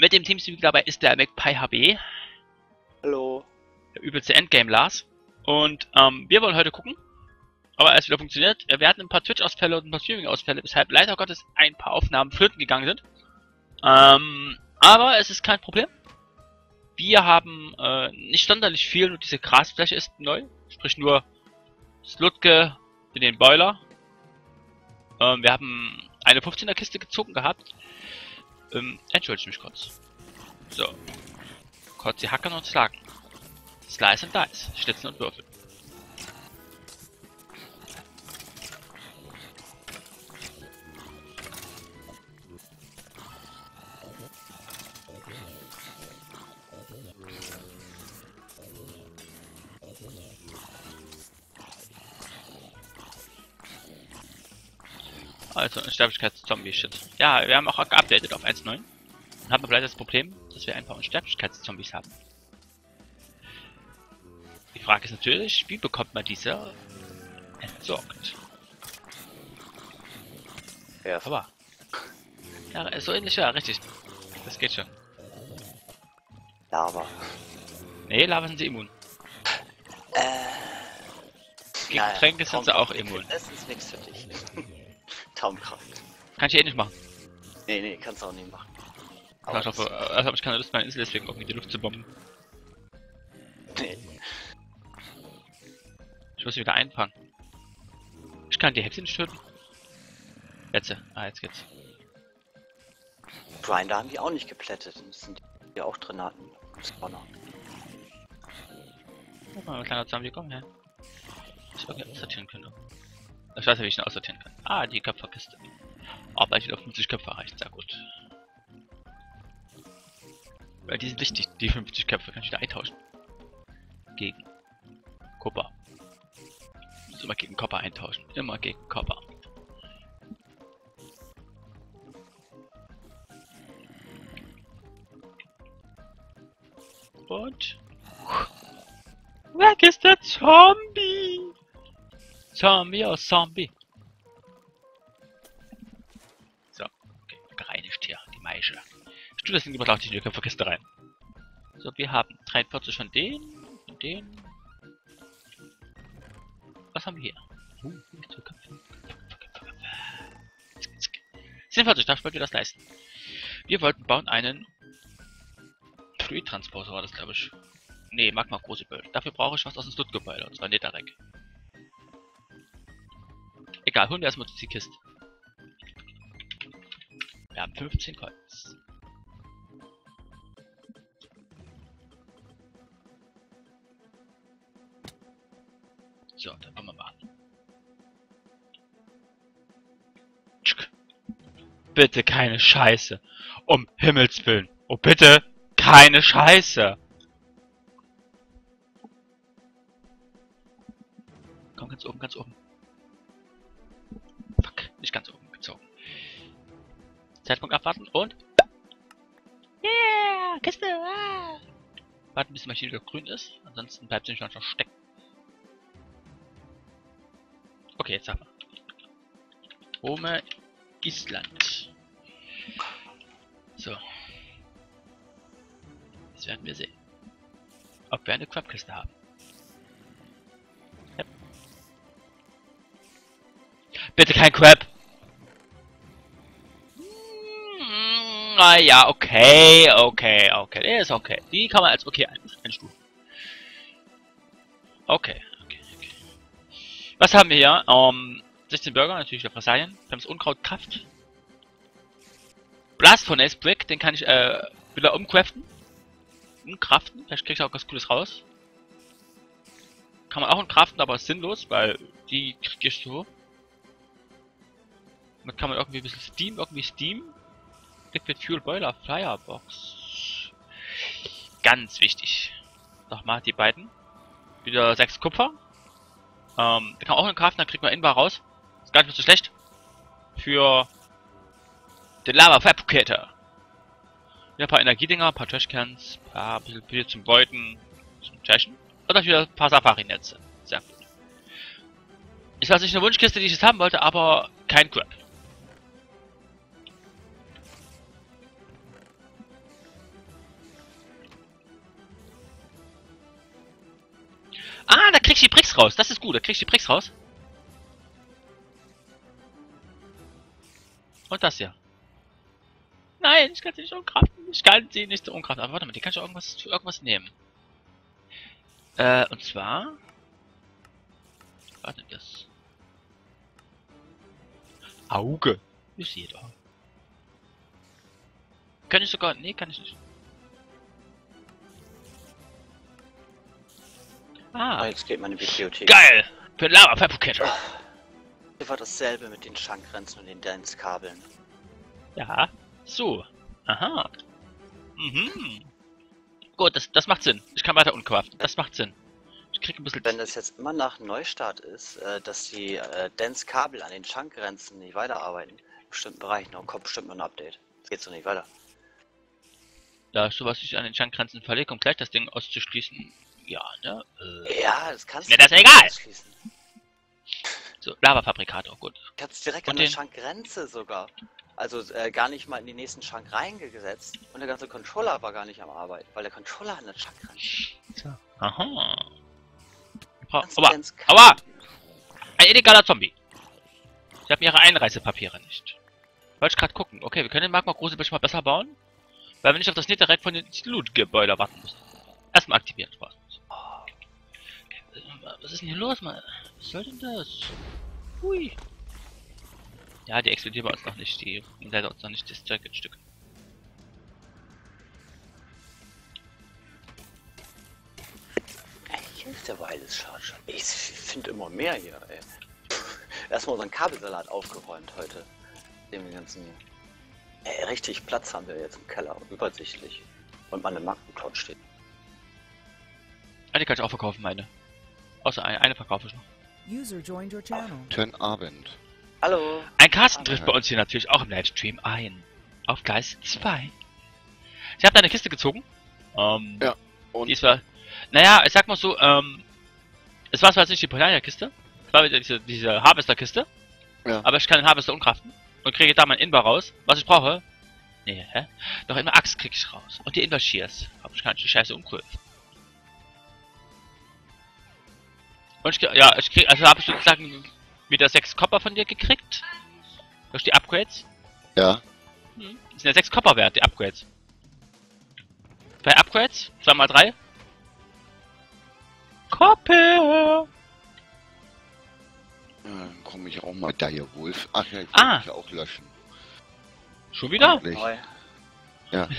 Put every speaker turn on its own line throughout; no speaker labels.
Mit dem Teamspeak dabei ist der McPie HB.
Hallo.
Der übelste Endgame Lars. Und wir wollen heute gucken, ob es wieder funktioniert. Wir hatten ein paar Twitch-Ausfälle und ein paar Streaming-Ausfälle, weshalb leider Gottes ein paar Aufnahmen flöten gegangen sind. Aber es ist kein Problem. Wir haben nicht sonderlich viel, nur diese Grasfläche ist neu. Sprich nur Slutke in den Boiler. Wir haben eine 15er Kiste gezogen gehabt. Entschuldige mich kurz. So. Kurz die Hacken und Slagen. Slice and Dice. Schnitzen und Würfeln. Also Unsterblichkeits-Zombie-Shit. Ja, wir haben auch geupdatet auf 1.9. Und haben aber leider das Problem, dass wir ein paar Unsterblichkeits-Zombies haben. Die Frage ist natürlich, wie bekommt man diese entsorgt?
Ja.
Aber. Ja, so ähnlich, ja, richtig. Das geht schon.
Lava.
Nee, Lava sind sie immun. Gegen
Naja,
Tränke sind sie auch immun.
Das ist nichts für dich. Traumkraft.
Kann ich eh nicht machen.
Nee, kannst du auch nicht machen.
Aber ich hoffe, also habe ich keine Lust, meine Insel deswegen irgendwie die Luft zu bomben.
Nee.
Ich muss sie wieder einfangen. Ich kann die Hexe nicht töten. Jetzt. Jetzt geht's.
Grinder haben die auch nicht geplättet. Das sind die auch drin hatten. Spawner.
Guck mal, ein kleiner Zombie, komm her. Ich irgendwie aussortieren könnte. Ich weiß ja, wie ich ihn aussortieren kann. Ah, die Köpferkiste. Aber ich will auf 50 Köpfe erreicht, sehr gut. Weil die sind wichtig, die 50 Köpfe. Kann ich wieder eintauschen. Gegen Kupfer. Ich muss immer gegen Kopper eintauschen. Immer gegen Kopper. Und... Weg ist der Zombie! Zombie aus Zombie. So, okay, gereinigt hier, die Maische. Ich tue das in die die Köpferkiste rein. So, wir haben 43 von den und den. Was haben wir hier? Köpfe. 47, dafür wollt ihr das leisten. Wir wollten bauen einen Fluidtransporter, war das glaube ich. Nee, Magma Crucible. Dafür brauche ich was aus dem Slutgebäude, und zwar Netherrack. Egal, holen wir erstmal die Kiste. Wir haben 15 Holz. So, dann wollen wir mal. Bitte keine Scheiße. Um Himmels Willen. Oh bitte, keine Scheiße. Komm, ganz oben, ganz oben. Fuck, nicht ganz oben gezogen. Zeitpunkt abwarten und... Yeah, Kiste! Ah. Warten, bis die Maschine wieder grün ist. Ansonsten bleibt sie nicht noch stecken. Okay, jetzt haben wir. Home Island. So. Jetzt werden wir sehen, ob wir eine Crabkiste haben. Ja. Bitte kein Crab! Ja, okay. Der ist okay. Die kann man als okay einstufen. Okay. Was haben wir hier? 16 Burger, natürlich der Fressalien. Wir haben das Unkraut Kraft. Blast von Ace Brick, den kann ich wieder umcraften. Vielleicht krieg ich auch was Cooles raus. Kann man auch umcraften, aber ist sinnlos, weil die krieg ich so. Damit kann man irgendwie ein bisschen Steam. Liquid Fuel Boiler, Firebox. Ganz wichtig. Nochmal die beiden. Wieder 6 Kupfer. Da kann man auch einen craften, dann kriegt man Inbar raus. Ist gar nicht mehr so schlecht. Für den Lava Fabricator. Wieder ein paar Energiedinger, ein paar Trashcans, ein bisschen Bier zum Beuten, zum Tashen. Und dann wieder ein paar Safari-Netze. Sehr gut. Ist was nicht eine Wunschkiste, die ich jetzt haben wollte, aber kein Crap. Ah, da kriegst du die Bricks raus. Das ist gut, da kriegst du die Bricks raus. Und das hier. Nein, ich kann sie nicht umkraften. Ich kann sie nicht umkraften. Aber warte mal, die kann ich auch für irgendwas nehmen. Und zwar... Warte, das... Auge. Ich sehe doch. Kann ich sogar... Nee, kann ich nicht. Ah,
Jetzt geht meine Bibliothek.
geil! Für Lava-Pfefferkette.
Hier war dasselbe mit den Schankgrenzen und den Dance-Kabeln.
Ja, so. Aha. Mhm. Gut, das macht Sinn. Ich kann weiter uncraften. Das macht Sinn. Ich krieg ein bisschen...
Wenn das jetzt immer nach Neustart ist, dass die Dance-Kabel an den Schankgrenzen nicht weiterarbeiten, in bestimmten Bereichen, dann kommt bestimmt noch ein Update. Das geht so nicht weiter.
Da sowas ich an den Schankgrenzen verlege, um gleich das Ding auszuschließen. Ja, ne?
Ja, das kannst
Mir
du
das egal!
ausschließen.
So, Lava-Fabrikator, gut.
Du kannst direkt
Und
an der
den-
Schankgrenze sogar. Also gar nicht mal in den nächsten Schrank reingesetzt und der ganze Controller war gar nicht am Arbeiten, weil der Controller an der Schankgrenze.
Aha.
Kannst du
Aua!
Dance-Kabel-
Aua! Ein illegaler Zombie. Sie haben ihre Einreisepapiere nicht. Wollte ich gerade gucken. Okay, wir können den Magma Crucible mal besser bauen. Weil wir nicht auf das Netherrack von den Loot-Gebäude warten müssen. Erstmal aktivieren, Spaß. Okay, was ist denn hier los, Mann? Was soll denn das? Hui. Ja, die explodieren bei uns noch nicht. Die leider uns noch nicht das Zeug in Stück.
Die Hälfte der Wireless Charger. Ich finde immer mehr hier, ey. Erstmal unseren Kabelsalat aufgeräumt heute. Den ganzen... Ey, richtig Platz haben wir jetzt im Keller. Übersichtlich. Und meine Magnencloud steht.
Ah, die kann ich auch verkaufen, meine. Außer eine verkaufe ich noch.
User joined your channel.
Schönen Abend.
Hallo.
Ein Carsten trifft bei uns hier natürlich auch im Livestream ein. Auf Gleis 2. Ich habe da eine Kiste gezogen.
Ja, und?
Die ist zwar... Naja, ich sag mal so, es war zwar jetzt nicht die Polania-Kiste, es war wieder diese Harvester-Kiste,
Ja.
aber ich kann den Harvester umkraften und kriege da mein Invar raus. Was ich brauche? Nee, hä? Doch eine Axt krieg ich raus. Und die Invar Shears. Aber ich kann die Scheiße umkraften. Und ich krieg, also habe ich sozusagen wieder 6 Copper von dir gekriegt. Durch die Upgrades.
Ja.
Das sind ja 6 Copper wert, die Upgrades. 2 Upgrades, 2 mal 3. Copper!
Dann komme ich auch mal Dire Wolf. Ach ja, ich
Ah.
wollte mich auch löschen.
Schon wieder?
Eigentlich.
Neu.
Ja.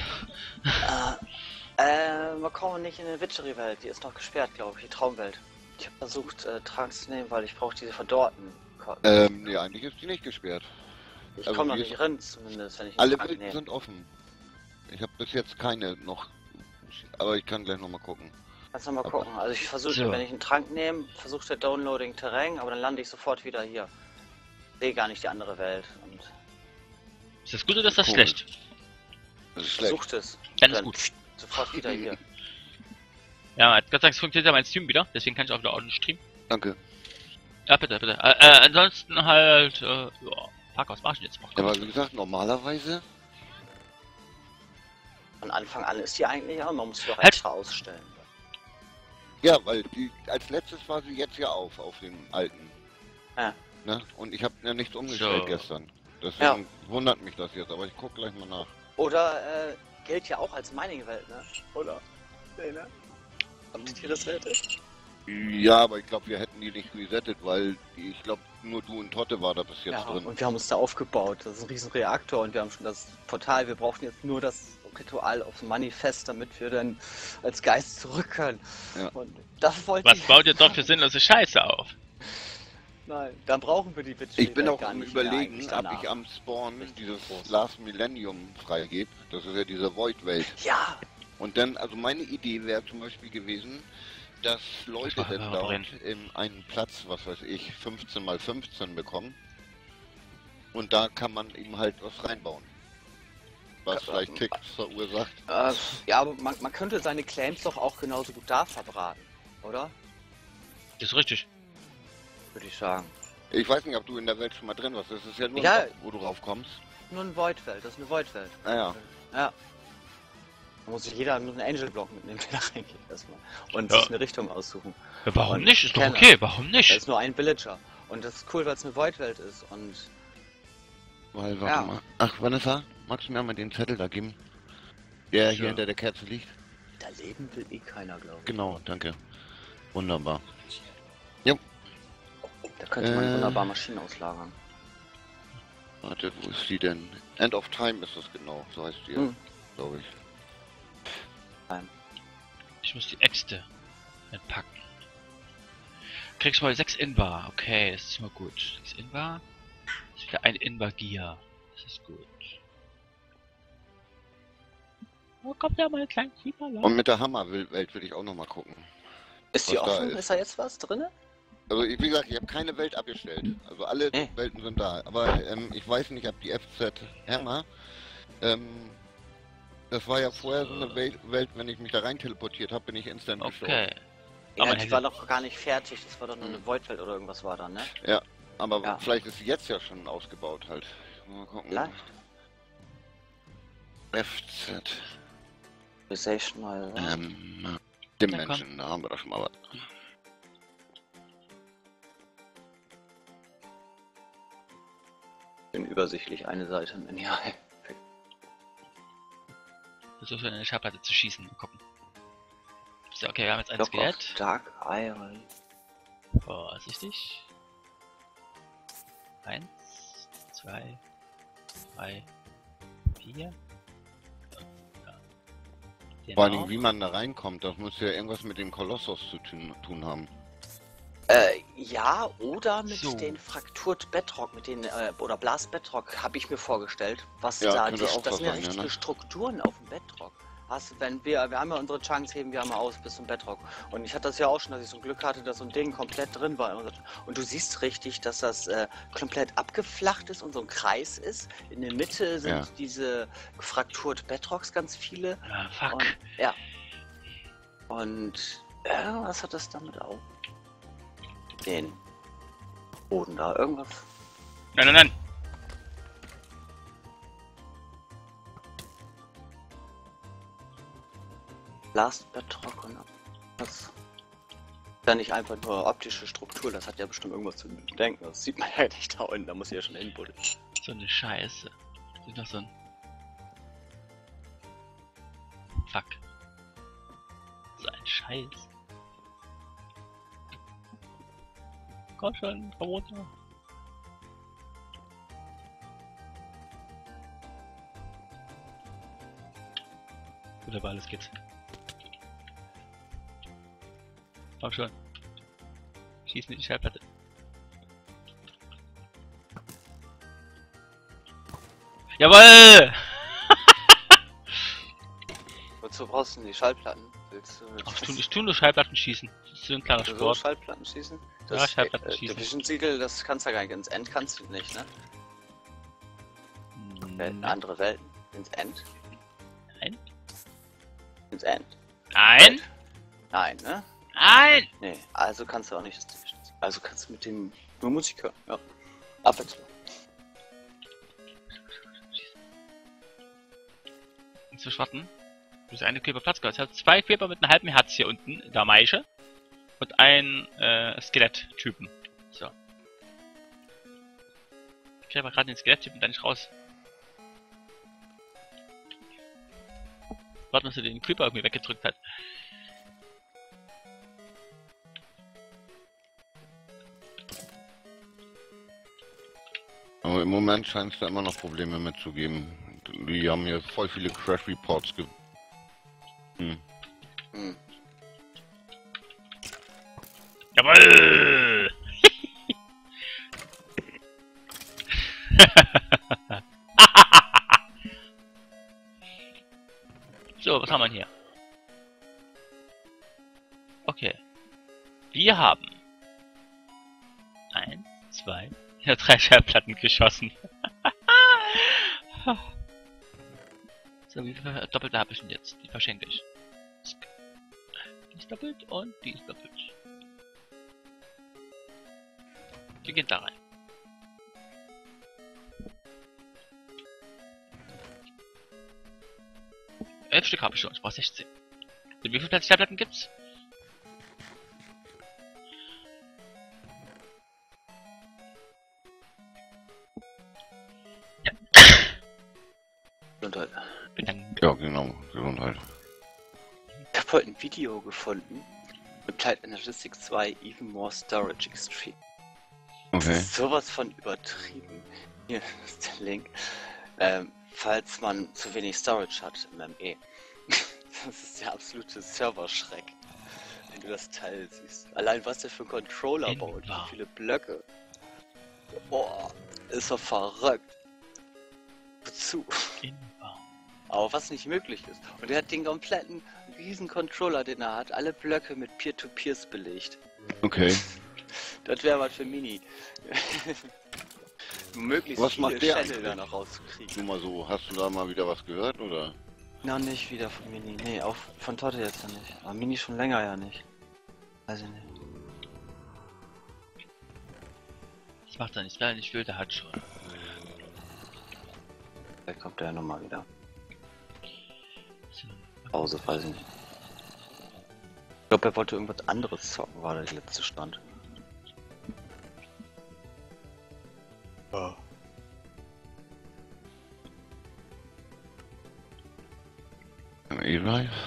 Wir kommen nicht in die Witchery-Welt. Die ist noch gesperrt, glaube ich, die Traumwelt. Ich habe versucht, Trank zu nehmen, weil ich brauche diese verdorrten.
Nee, eigentlich ist die nicht gesperrt.
Ich
also
komme noch
die
nicht
ist-
rein, zumindest, wenn ich
Alle
Trank
Welten
nehme.
sind offen. Ich habe bis jetzt keine noch. Aber ich kann gleich nochmal gucken.
Kannst du mal gucken. Also ich versuche,
So.
wenn ich einen Trank nehme, versucht der Downloading Terrain, aber dann lande ich sofort wieder hier. Sehe gar nicht die andere Welt und
Ist das gut oder ist das
Cool.
schlecht?
Das ist schlecht.
versucht es.
Dann ist gut.
Sofort wieder hier.
Ja, Gott sei Dank funktioniert ja mein Stream wieder, deswegen kann ich auch wieder ordentlich streamen.
Danke.
Ja, bitte, bitte. Ansonsten halt, ja, fuck, was mach ich denn jetzt noch?
Ja, aber wie gesagt, normalerweise.
Von Anfang an ist die eigentlich auch, man muss sie doch
Halt.
extra ausstellen.
Ja, weil die als letztes war sie jetzt ja auf den alten.
Ja.
Ne? Und ich habe ja nichts umgestellt
So.
gestern. Deswegen
Ja.
wundert mich das jetzt, aber ich guck gleich mal nach.
Oder gilt ja auch als Mining-Welt, ne? Oder? Nee, ne? Habt ihr das rettet?
Ja, aber ich glaube, wir hätten die nicht resettet, weil ich glaube, nur du und Totte war da bis jetzt
Ja,
drin.
und wir haben uns da aufgebaut. Das ist ein riesen Reaktor und wir haben schon das Portal. Wir brauchen jetzt nur das Ritual aufs Manifest, damit wir dann als Geist zurück können.
Ja.
Und das wollte
Was baut ihr doch für sinnlose Scheiße auf?
Nein, dann brauchen wir die Witch.
Ich bin auch
gar
am
nicht mehr
überlegen,
eigentlich
ob
danach.
ich am Spawn
Richtig
dieses
groß.
Last Millennium freigebe. Das ist ja diese Void-Welt.
Ja!
Und dann, also meine Idee wäre zum Beispiel gewesen, dass Leute
Das
dann
war
dort
brennt.
einen Platz, was weiß ich, 15 mal 15 bekommen. Und da kann man eben halt was reinbauen. Was
Ja,
vielleicht Ticks verursacht.
Ja, aber man könnte seine Claims doch auch genauso gut da verbraten, oder?
Das ist richtig.
Würde ich sagen.
Ich weiß nicht, ob du in der Welt schon mal drin warst. Das ist ja nur
Ja.
ein Ort, wo du raufkommst.
Nur eine Void-Welt, das ist eine Void-Welt.
Naja.
Ja. Da muss sich jeder einen Angel-Block mitnehmen, der da reingeht erstmal. Und
Ja.
sich eine Richtung aussuchen.
Ja, warum
Und
nicht? Ist doch
Kenner.
okay, warum
Da
nicht?
ist nur ein Villager. Und das ist cool, weil es eine Void-Welt ist. Und
Weil,
Ja.
warte mal. Ach, Vanessa, magst du mir mal den Zettel da geben? Der hier
Ja.
hinter der Kerze liegt?
da leben will eh keiner, glaube ich.
Genau, danke. Wunderbar.
Da könnte man
Äh.
wunderbar Maschinen auslagern.
Warte, wo ist die denn? End of Time ist das genau, so heißt die,
Hm.
glaube ich.
Ich muss die Äxte entpacken. Kriegst mal 6 Invar. Okay, das ist mal gut. 6 Invar. Das ist wieder ein Invar-Gear. Das ist gut. Wo kommt ja mal ein kleiner Creeper lang?
Und mit der Hammerwelt will ich auch noch mal gucken.
Ist die
Was da
offen?
ist.
Ist da jetzt was drin?
Also wie gesagt, ich habe keine Welt abgestellt. Also alle
Nee.
Welten sind da. Aber ich weiß nicht, ob die FZ Hammer, das war ja vorher so eine Welt, wenn ich mich da rein teleportiert habe, bin ich instant gestorben.
Okay.
Ja,
Aber
die
hätte-
war doch gar nicht fertig. Das war doch nur eine Voidwelt oder irgendwas war da, ne?
Aber
Ja.
vielleicht ist sie jetzt ja schon ausgebaut halt. Mal gucken.
Vielleicht.
FZ.
Civilization,
Dimension, da haben wir doch schon mal was.
Schön übersichtlich eine Seite im Menü.
Versuch in eine Schallplatte zu schießen. Mal gucken. So, okay, wir haben jetzt ein
Block
Skelett.
of Dark Iron.
Vorsichtig. 1, 2, 3, 4.
Vor allen Dingen, wie man da reinkommt, das muss ja irgendwas mit dem Kolossus zu tun haben.
Ja, oder mit
So.
den Fractured Bedrock, mit den, oder Blast Bedrock, habe ich mir vorgestellt. Was
Ja,
da,
könnte auch
das
was
sind ja
sein, ja,
richtige
ne?
Strukturen auf dem Bedrock. Wenn wir haben ja unsere Chunks, heben wir einmal aus bis zum Bedrock. Und ich hatte das ja auch schon, dass ich so ein Glück hatte, dass so ein Ding komplett drin war. Und du siehst richtig, dass das komplett abgeflacht ist und so ein Kreis ist. In der Mitte sind
Ja.
diese Fractured Bedrocks ganz viele.
Ah, fuck.
Und, ja. Und was hat das damit auf? Den Boden da, irgendwas.
Nein, nein, nein.
Last Bedrock und was? Ja, nicht einfach nur optische Struktur, das hat ja bestimmt irgendwas zu denken. Das sieht man ja nicht da unten, da muss ich ja schon hinbuddeln.
So eine Scheiße. Das ist noch so ein... Fuck. So ein Scheiß. Komm schon, komm runter. Wunderbar, alles geht. Komm schon. Schieß mit die Schallplatte. Jawoll!
Wozu brauchst du denn die Schallplatten? Willst du
Ach, ich tu nur Schallplatten schießen. Das ist so ein kleiner
so
Sport.
Schallplatten schießen?
Ja, Schallplatten schießen.
Division-Siegel, das kannst du ja gar nicht. Ins End kannst du nicht, ne?
Nein.
Andere Welten. Ins End?
Nein.
Ins End?
Nein.
Nein, ne?
Nein.
Nee, also kannst du auch nicht das Division. Also kannst du mit dem nur Musik hören, ja. Abwechslung.
Zu schwatten. Du hast eine Creeper Platz gehabt. Ich habe 2 Creeper mit einem halben Herz hier unten in der Maische. Und ein Skelett-Typen. So. Ich krieg aber gerade den Skelett-Typen da nicht raus. Warten, dass er den Creeper irgendwie weggedrückt hat.
Aber im Moment scheint es da immer noch Probleme mitzugeben. Die haben hier voll viele Crash Reports
Hm.
Jawoll! So, was haben wir hier? Okay. Wir haben 1, 2, ja 3 Schallplatten geschossen. So, wie viel Doppelte habe ich denn jetzt? Die verschenke ich. Die ist doppelt und die ist doppelt. Wir gehen da rein. 11 Stück habe ich schon, ich brauche 16. Und wie viele Tabletten gibt's?
Gesundheit.
Bedankt.
Ja, genau. Gesundheit.
Ich habe heute ein Video gefunden. Applied Analytics 2 Even More Storage Extreme. Das
Okay.
ist sowas von übertrieben. Hier ist der Link. Falls man zu wenig Storage hat im ME. Das ist der absolute Serverschreck. Wenn du das Teil siehst. Allein was der für ein Controller baut, wie viele Blöcke. Boah, ist doch verrückt. Wozu? Aber was nicht möglich ist. Und er hat den kompletten riesen Controller, den er hat, alle Blöcke mit Peer-to-Peers belegt.
Okay.
Das wäre was für Mini. Möglichst
Was
viele
macht der
Channel
eigentlich?
da noch rauszukriegen.
Nur mal so, hast du da mal wieder was gehört, oder?
Noch nicht wieder von Mini. Nee, auch von Totte jetzt ja nicht. Aber Mini schon länger ja nicht. Weiß ich nicht.
Das macht er nicht, wer nicht will, der hat schon.
Vielleicht kommt der ja nochmal wieder.
So.
Pause, weiß ich nicht. Ich glaube, er wollte irgendwas anderes zocken, war der letzte Stand.
E-Drive?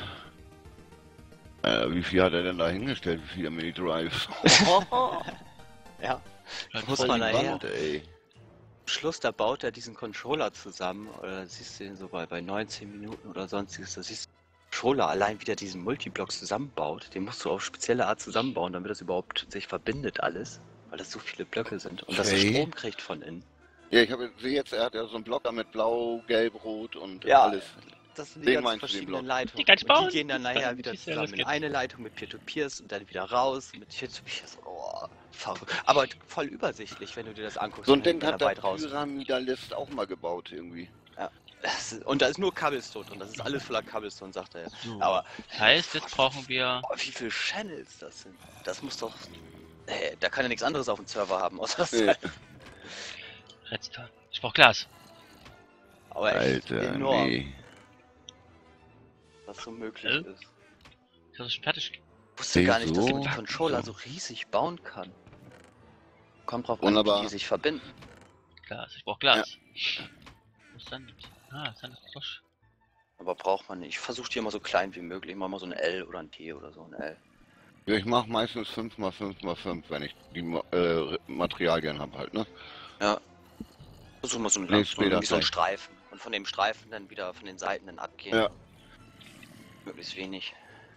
Wie viel hat er denn da hingestellt? Wie viele Mini-Drives?
Ja,
Das
muss
voll
man
die
nachher.
Wand, ey.
Am Schluss, da baut er diesen Controller zusammen, oder siehst du den so bei 19 Minuten oder sonstiges, da siehst du den Controller allein, wie der diesen Multiblock zusammenbaut. Den musst du auf spezielle Art zusammenbauen, damit das überhaupt sich verbindet alles, weil das so viele Blöcke sind und dass er
Okay.
Strom kriegt von innen.
Ja, sehe jetzt, er hat ja so einen Blocker mit Blau, Gelb, Rot und
Ja.
alles.
Das sind
Den
die ganz
meinst du, den
verschiedenen
Block?
Leitungen.
Die kannst du
und
bauen.
die gehen dann nachher
Dann
wieder
siehst du,
zusammen
das
in
geht.
eine Leitung mit Peer-to-Peers und dann wieder raus mit Peer-to-Peers. Oh, verrückt. Aber voll übersichtlich, wenn du dir das anguckst.
So ein
und
Ding
dann
hat der
weit raus.
Pyramidalist auch mal gebaut irgendwie.
Und da ist nur Cobblestone und das ist alles voller Cobblestone, sagt er.
So.
Aber
Das heißt, jetzt brauchen wir...
oh, wie viele Channels das sind. Das muss doch... da kann ja nichts anderes auf dem Server haben, außer das.
Nee.
Redstone. Ich brauch Glas.
Aber echt
Alter,
enorm,
nee.
was so möglich ist.
Ich hab das schon fertig.
Ich wusste gar nicht, dass
so?
man die Controller so riesig bauen kann. Kommt drauf an,
Wunderbar.
wie die sich verbinden.
Glas. Ich brauch Glas. Wo ist Sand? Ah, Sand ist frisch.
Aber braucht man nicht. Ich versuche die immer so klein wie möglich. Ich mach mal so ein L oder ein T oder so ein L.
Ja, ich mache meistens 5x5x5, wenn ich die Materialien habe halt, ne?
Ja. Versuch mal so ein,
Nee,
so,
später
wie so ein
gleich.
Streifen. Und von dem Streifen dann wieder von den Seiten dann abgehen.
Ja.
Möglichst wenig.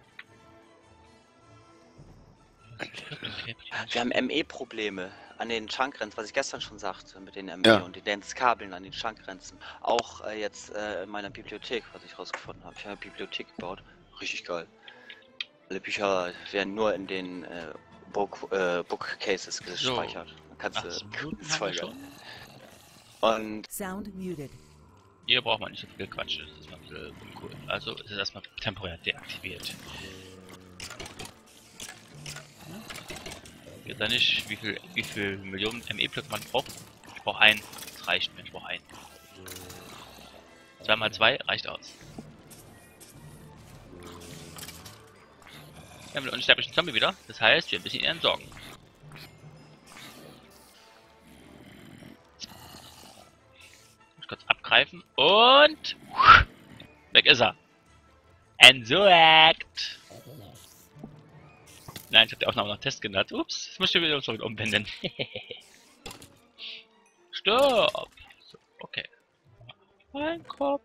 Okay.
Wir haben ME-Probleme an den Schankgrenzen, was ich gestern schon sagte, mit den ME
Ja.
und den Dance-Kabeln an den Schankgrenzen. Auch jetzt in meiner Bibliothek, was ich rausgefunden habe. Ich habe eine Bibliothek gebaut. Richtig geil. Alle Bücher werden nur in den Bookcases gespeichert. Dann kannst du...
18 Minuten
ist
haben
voll
wir
geil.
schon.
Und
Sound muted.
Hier braucht man nicht so viel Quatsch. Das ist mal ein bisschen uncool. Also ist es erstmal temporär deaktiviert. Geht da nicht, wie viel Millionen ME-Blöcke man braucht? Ich brauche einen. Das reicht mir, ich brauche einen. 2 mal 2 reicht aus. Wir haben den unsterblichen Zombie wieder. Das heißt, wir müssen ihn entsorgen. Muss kurz abgreifen und weg ist er. Entsorgt. Nein, ich habe die Aufnahme noch Test genannt. Ups, jetzt muss ich wieder zurück umwenden. Stopp. So, okay. Mein Kopf.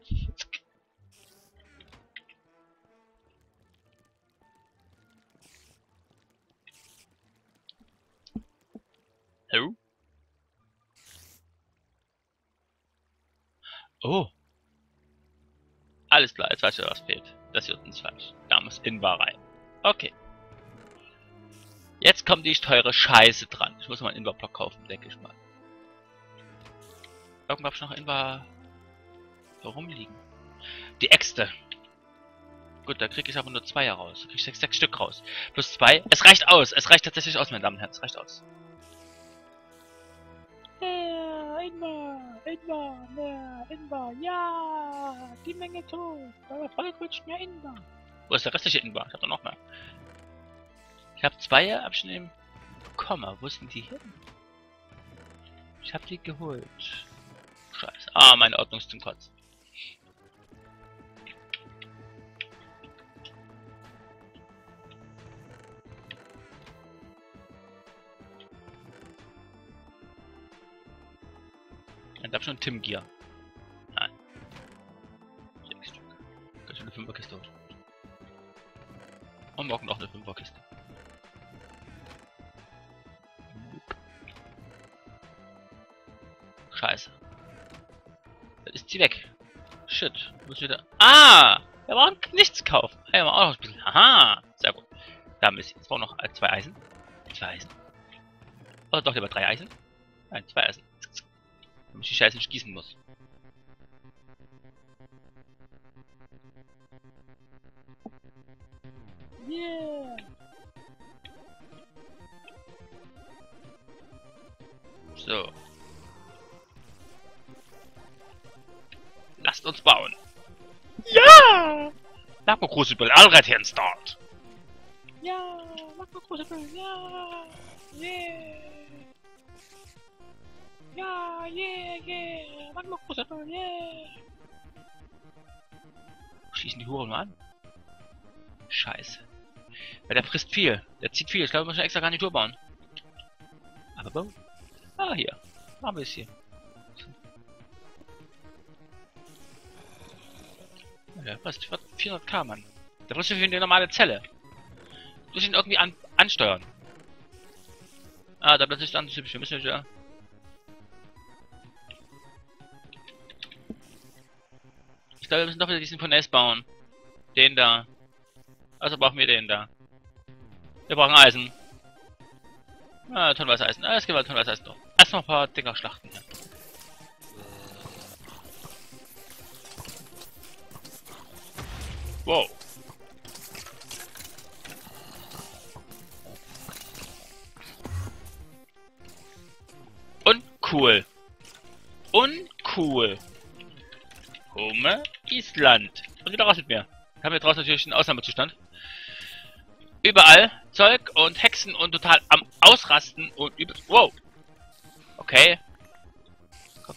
Hallo? Oh. Alles klar, jetzt weiß ich, was fehlt. Das hier unten ist falsch. Da muss Invar rein. Okay. Jetzt kommt die teure Scheiße dran. Ich muss mal einen Invar-Block kaufen, denke ich mal. Irgendwo hab ich noch Invar rumliegen. Die Äxte. Gut, da kriege ich aber nur 2 raus. Da kriege ich 6 Stück raus. Plus 2. Es reicht aus. Es reicht tatsächlich aus, meine Damen und Herren. Es reicht aus. Ja, Invar, ja, die Menge tot, euer Volk wünscht mehr Invar. Wo ist der restliche Invar? Ich hab doch noch mehr. Ich habe 2 Abschnitte bekommen, wo sind die hin? Ich hab die geholt. Scheiße. Ah, meine Ordnung ist zum Kotzen. Ich hab schon Tim Gear. Nein. 6 Stück. Ganz schön eine 5er-Kiste. Und morgen noch eine 5er-Kiste. Scheiße. Dann ist sie weg. Shit. Muss wieder. Ah! Wir brauchen nichts kaufen. Ja, wir auch noch ein bisschen. Aha! Sehr gut. Da haben wir es. Jetzt brauchen wir noch 2 Eisen. 2 Eisen. Oder doch lieber 3 Eisen? Nein, 2 Eisen. Damit ich die Scheiße nicht gießen muss. Yeah! So. Lasst uns bauen. Ja! Magma Crucible already installed. Ja! Magma Crucible, ja! Yeah! Ja, yeah! Magma Crucible, yeah! Schießen die Huren nur an? Scheiße. Ja, der frisst viel. Der zieht viel. Ich glaube, wir müssen extra Garnitur bauen. Aber bauen. Ah, hier. Machen wir es hier. Ja, passt. 400k, Mann. Da brauchst du für eine normale Zelle. Du musst ihn irgendwie ansteuern. Ah, da plötzlich dann typisch. Wir müssen ja. Ich glaube, wir müssen doch wieder diesen Poness bauen. Den da. Also brauchen wir den da. Wir brauchen Eisen. Ah, tonnenweise Eisen. Ah, es gibt halt tonnenweise Eisen noch. Erstmal ein paar Dinger schlachten hier. Wow. Uncool. Uncool. Home Island. Und wieder raus mit mir. Haben wir draußen natürlich einen Ausnahmezustand. Überall Zeug und Hexen und total am Ausrasten und über... Wow. Okay. Komm.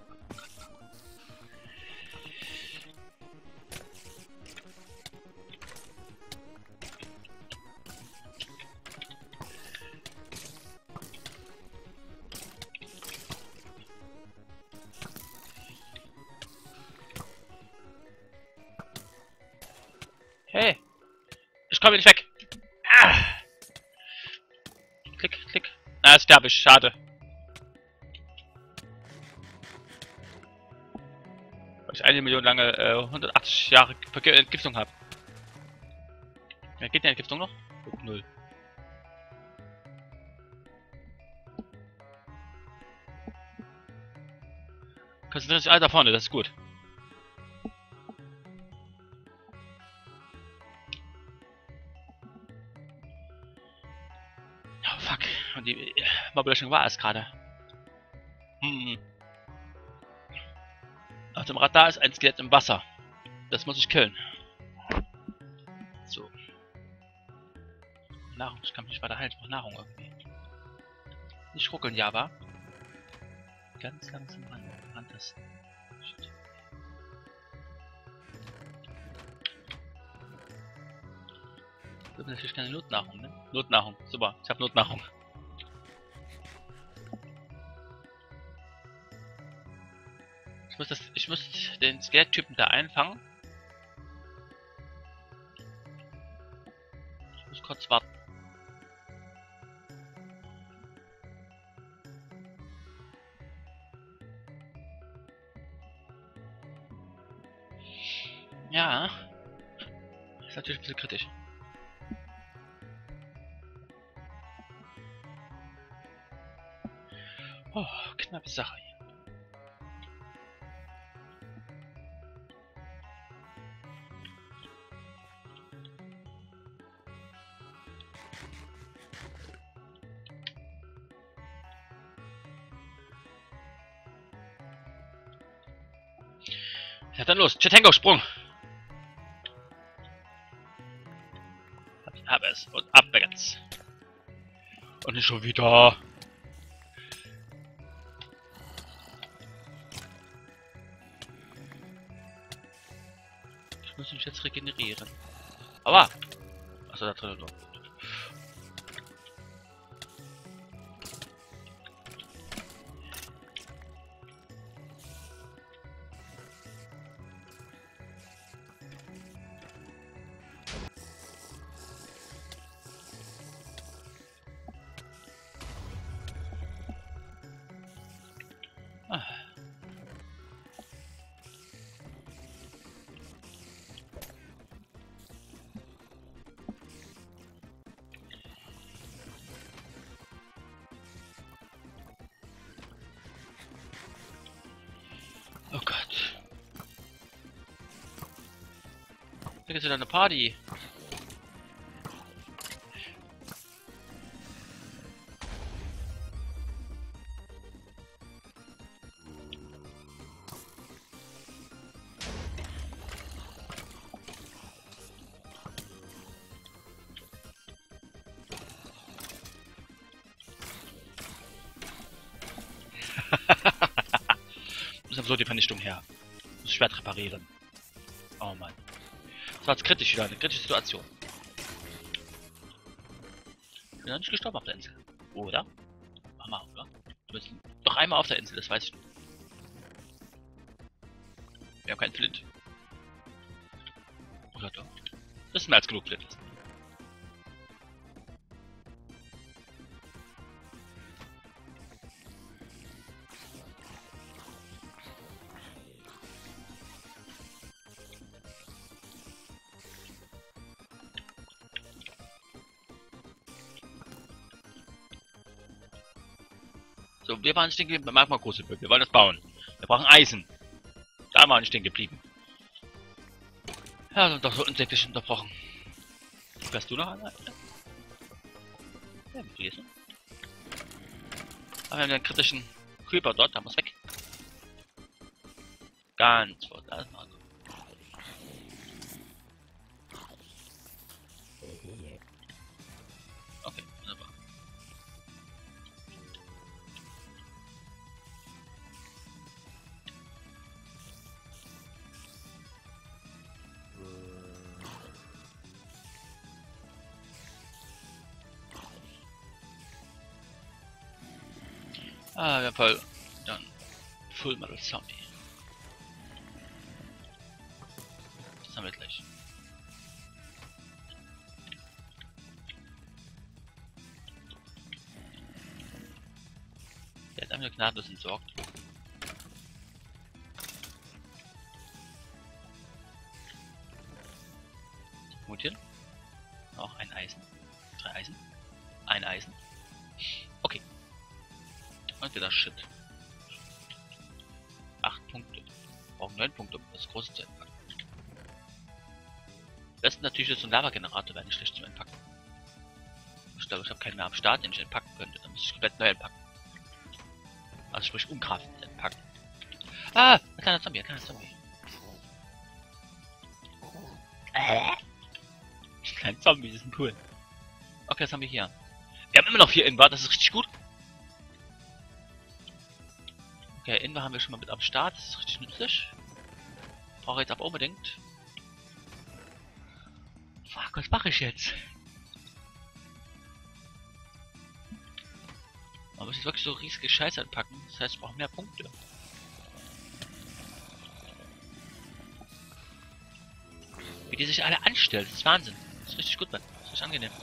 Hey. Ich komme nicht weg. Ah. Klick. Ah, jetzt sterbe ich. Schade. Weil ich 1 Million lange 180 Jahre Entgiftung habe. Ja, geht die Entgiftung noch? 0. Konzentriert sich alle da vorne, das ist gut. Oh fuck. Und die Mobbelöschung war es gerade. Auf dem Radar ist ein Skelett im Wasser. Das muss ich killen. So. Nahrung, ich kann mich nicht weiter halten. Ich brauche Nahrung irgendwie. Nicht ruckeln, Java. Ganz langsam rantasten. Shit. Ich habe natürlich keine Notnahrung, ne? Notnahrung, super. Ich habe Notnahrung. Ich muss den Skelett-Typen da einfangen. Ich muss kurz warten. Ja. Ist natürlich ein bisschen kritisch. Oh, knappe Sache hier. Ja, dann los. Chetango, Sprung. Hab es. Und ab jetzt. Und nicht schon wieder. Ich muss mich jetzt regenerieren. Aber. Achso, da drin noch. Oh Gott. Da geht's wieder eine Party. Muss aber so die Vernichtung her. Muss Schwert reparieren. Oh Mann. Das war jetzt kritisch wieder, eine kritische Situation. Ich bin noch nicht gestorben auf der Insel. Oder? Mama, oder? Du bist doch einmal auf der Insel, das weiß ich nicht. Wir haben keinen Flint. Oder doch? Das ist mehr als genug Flint. So, wir waren stehen geblieben, machen mal große Blöcke. Wir wollen das bauen. Wir brauchen Eisen. Da waren wir stehen geblieben. Ja, sind doch so insektisch unterbrochen. Fährst du noch an? Ja, wie gehst du? Aber wir haben einen kritischen Creeper dort, da muss weg. Ganz vor, da ist noch einer. Okay, wunderbar. Ah, wir haben voll. Dann Full Metal Zombie. Das haben wir gleich. Der hat einfach gnadenlos entsorgt. Mutieren. Auch ein Eisen. 3 Eisen. Ein Eisen. Okay. Und wieder Shit. 8 Punkte. Wir brauchen 9 Punkte, um das große zu entpacken. Am besten natürlich ist so ein Lava-Generator, wäre nicht schlecht zu entpacken. Ich glaube, ich habe keinen mehr am Start, den ich entpacken könnte. Dann muss ich komplett neu entpacken. Also sprich Umkraft entpacken. Ah! Ein kleiner Zombie, ein kleiner Zombie. Kleine Zombies, die sind cool. Okay, was haben wir hier? Wir haben immer noch 4 Ingwer, das ist richtig gut. Okay, Ingwer haben wir schon mal mit am Start, das ist richtig nützlich. Brauche jetzt aber unbedingt. Fuck, was mache ich jetzt? Man muss jetzt wirklich so riesige Scheiße anpacken, das heißt, ich brauche mehr Punkte. Wie die sich alle anstellen, das ist Wahnsinn. Das ist richtig gut, Mann. Das ist richtig angenehm.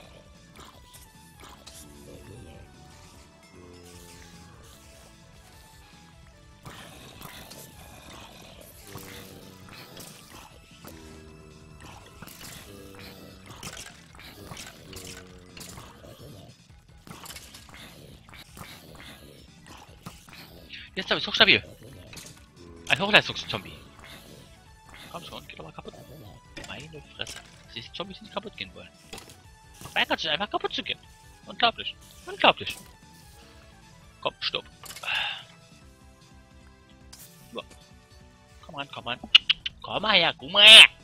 Jetzt habe ich hochstabil. Ein Hochleistungszombie. Komm schon, geht doch mal kaputt. Meine Fresse. Diese Zombies nicht kaputt gehen wollen. Weigert sich einfach kaputt zu gehen. Unglaublich. Unglaublich. Komm, stopp. Ja. Komm ran, komm ran. Komm mal her, guck mal her.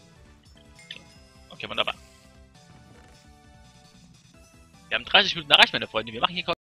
Okay, wunderbar. Wir haben 30 Minuten erreicht, meine Freunde. Wir machen hier